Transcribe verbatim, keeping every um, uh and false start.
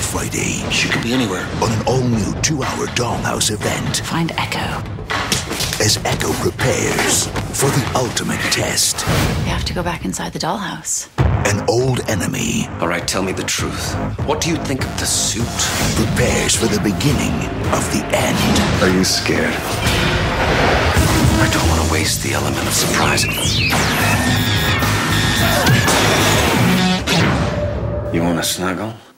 Friday. She could be anywhere. On an all-new two-hour Dollhouse event. Find Echo. As Echo prepares for the ultimate test. We have to go back inside the dollhouse. An old enemy. All right, tell me the truth. What do you think of the suit? Prepares for the beginning of the end. Are you scared? I don't want to waste the element of surprise. You want to snuggle?